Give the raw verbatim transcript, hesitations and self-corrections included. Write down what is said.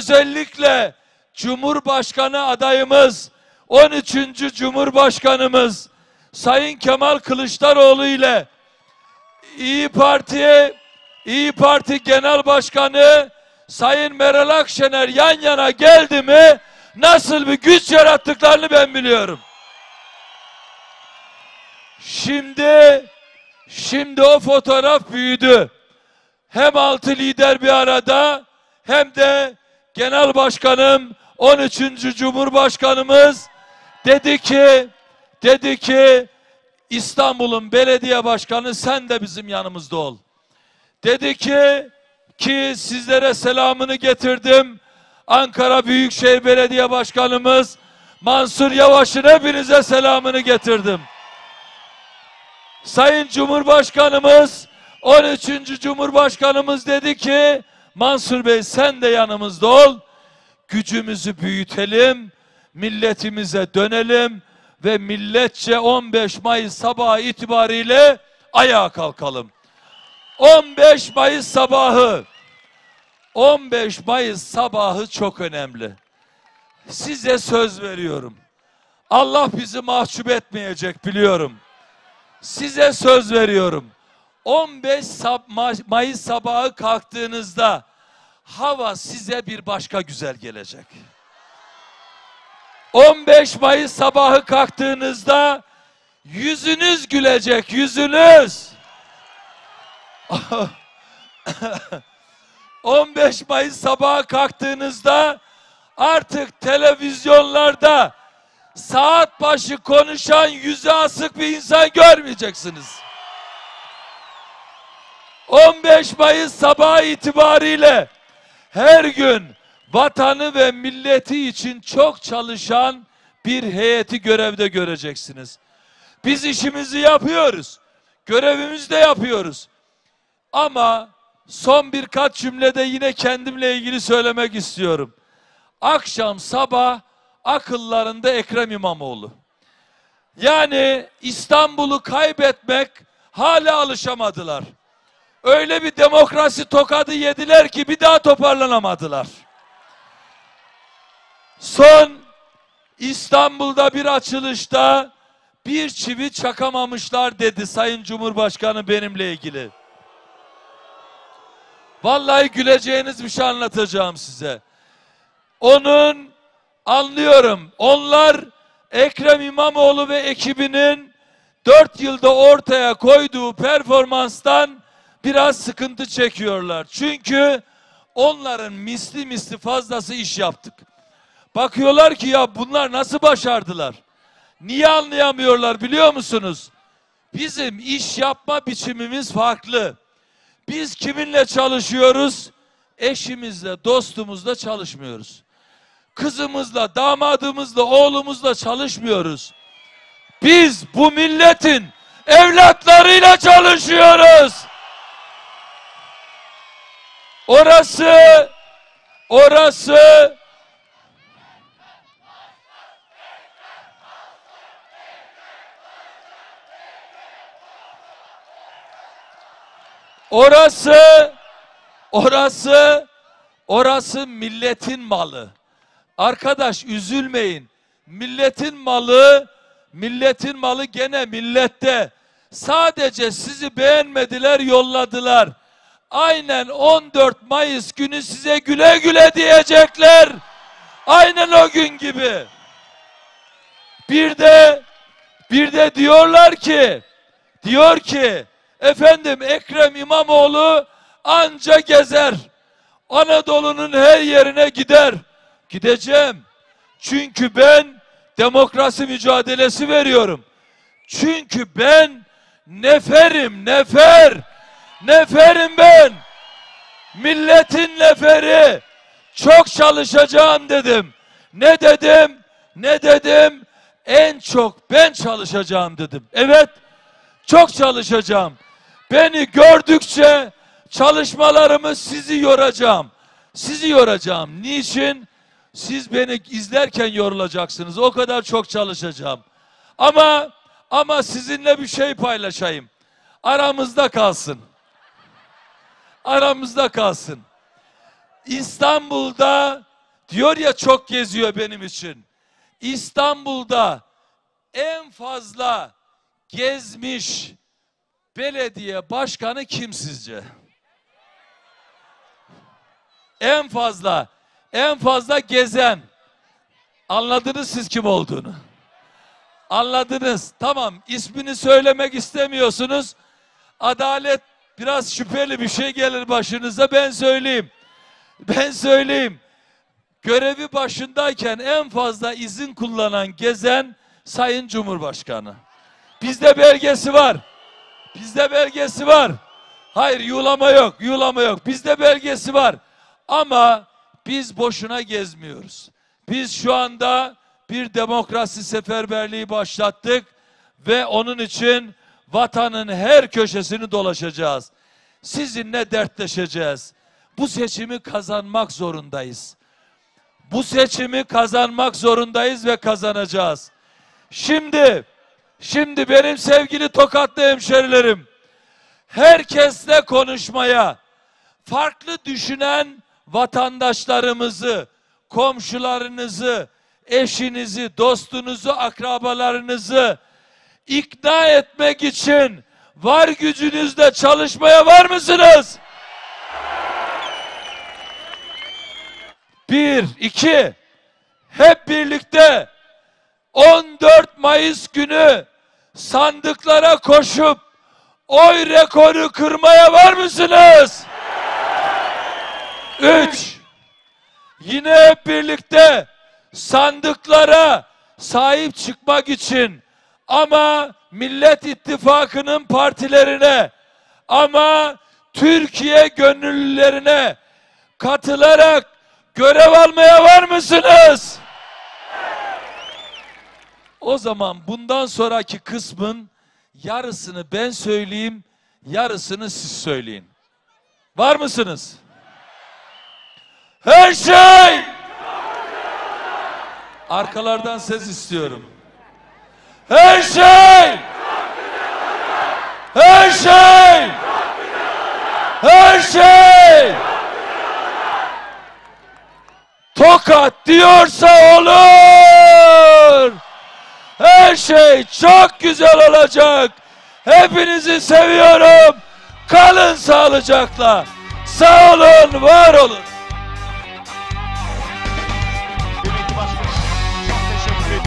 Özellikle Cumhurbaşkanı adayımız, on üçüncü Cumhurbaşkanımız Sayın Kemal Kılıçdaroğlu ile İyi Parti'ye, İyi Parti Genel Başkanı Sayın Meral Akşener yan yana geldi mi nasıl bir güç yarattıklarını ben biliyorum. Şimdi, şimdi o fotoğraf büyüdü. Hem altı lider bir arada hem de Genel Başkanım on üçüncü Cumhurbaşkanımız dedi ki, dedi ki İstanbul'un belediye başkanı sen de bizim yanımızda ol. Dedi ki ki sizlere selamını getirdim. Ankara Büyükşehir Belediye Başkanımız Mansur Yavaş'ın hepinize selamını getirdim. Sayın Cumhurbaşkanımız, on üçüncü Cumhurbaşkanımız dedi ki Mansur Bey sen de yanımızda ol. Gücümüzü büyütelim, milletimize dönelim ve milletçe on beş Mayıs sabahı itibariyle ayağa kalkalım. on beş Mayıs sabahı, on beş Mayıs sabahı çok önemli. Size söz veriyorum. Allah bizi mahcup etmeyecek biliyorum. Size söz veriyorum. on beş Mayıs sabahı kalktığınızda hava size bir başka güzel gelecek. on beş Mayıs sabahı kalktığınızda yüzünüz gülecek, yüzünüz. on beş Mayıs sabahı kalktığınızda artık televizyonlarda saat başı konuşan yüzü asık bir insan görmeyeceksiniz. on beş Mayıs sabahı itibariyle her gün vatanı ve milleti için çok çalışan bir heyeti görevde göreceksiniz. Biz işimizi yapıyoruz. Görevimizi de yapıyoruz. Ama son birkaç cümlede yine kendimle ilgili söylemek istiyorum. Akşam sabah akıllarında Ekrem İmamoğlu. Yani İstanbul'u kaybetmek hala alışamadılar. Öyle bir demokrasi tokadı yediler ki bir daha toparlanamadılar. Son İstanbul'da bir açılışta bir çivi çakamamışlar dedi Sayın Cumhurbaşkanı benimle ilgili. Vallahi güleceğiniz bir şey anlatacağım size. Onun anlıyorum. Onlar Ekrem İmamoğlu ve ekibinin dört yılda ortaya koyduğu performanstan biraz sıkıntı çekiyorlar. Çünkü onların misli misli fazlası iş yaptık. Bakıyorlar ki ya bunlar nasıl başardılar? Niye anlayamıyorlar biliyor musunuz? Bizim iş yapma biçimimiz farklı. Biz kiminle çalışıyoruz? Eşimizle, dostumuzla çalışmıyoruz. Kızımızla, damadımızla, oğlumuzla çalışmıyoruz. Biz bu milletin evlatlarıyla çalışıyoruz. Orası, orası Orası, orası, orası milletin malı. Arkadaş üzülmeyin. Milletin malı, milletin malı gene millette. Sadece sizi beğenmediler, yolladılar. Aynen on dört Mayıs günü size güle güle diyecekler. Aynen o gün gibi. Bir de, bir de diyorlar ki, diyor ki, efendim Ekrem İmamoğlu anca gezer. Anadolu'nun her yerine gider. Gideceğim. Çünkü ben demokrasi mücadelesi veriyorum. Çünkü ben neferim, nefer. Neferim ben. Milletin neferi. Çok çalışacağım dedim. Ne dedim? Ne dedim? En çok ben çalışacağım dedim. Evet, çok çalışacağım. Beni gördükçe çalışmalarımı sizi yoracağım. Sizi yoracağım. Niçin? Siz beni izlerken yorulacaksınız. O kadar çok çalışacağım. Ama ama sizinle bir şey paylaşayım. Aramızda kalsın. Aramızda kalsın. İstanbul'da diyor ya çok geziyor benim için. İstanbul'da en fazla gezmiş belediye başkanı kim sizce? En fazla, en fazla gezen. Anladınız siz kim olduğunu. Anladınız. Tamam, ismini söylemek istemiyorsunuz. Adalet biraz şüpheli bir şey gelir başınıza, ben söyleyeyim. Ben söyleyeyim. Görevi başındayken en fazla izin kullanan, gezen Sayın Cumhurbaşkanı. Bizde belgesi var. Bizde belgesi var. Hayır, yuğlama yok, yuğlama yok. Bizde belgesi var. Ama biz boşuna gezmiyoruz. Biz şu anda bir demokrasi seferberliği başlattık ve onun için vatanın her köşesini dolaşacağız. Sizinle dertleşeceğiz. Bu seçimi kazanmak zorundayız. Bu seçimi kazanmak zorundayız ve kazanacağız. Şimdi, şimdi benim sevgili Tokatlı hemşerilerim, herkesle konuşmaya, farklı düşünen vatandaşlarımızı, komşularınızı, eşinizi, dostunuzu, akrabalarınızı ikna etmek için var gücünüzle çalışmaya var mısınız? Bir, iki, hep birlikte on dört Mayıs günü sandıklara koşup oy rekoru kırmaya var mısınız? Üç, yine hep birlikte sandıklara sahip çıkmak için ama Millet İttifakı'nın partilerine ama Türkiye gönüllülerine katılarak görev almaya var mısınız? O zaman bundan sonraki kısmın yarısını ben söyleyeyim, yarısını siz söyleyin. Var mısınız? Her şey! Arkalardan ses istiyorum. Her şey! Her şey! Her şey! Tokat diyorsa olur! Her şey çok güzel olacak. Hepinizi seviyorum. Kalın sağlıcakla. Sağ olun, var olun.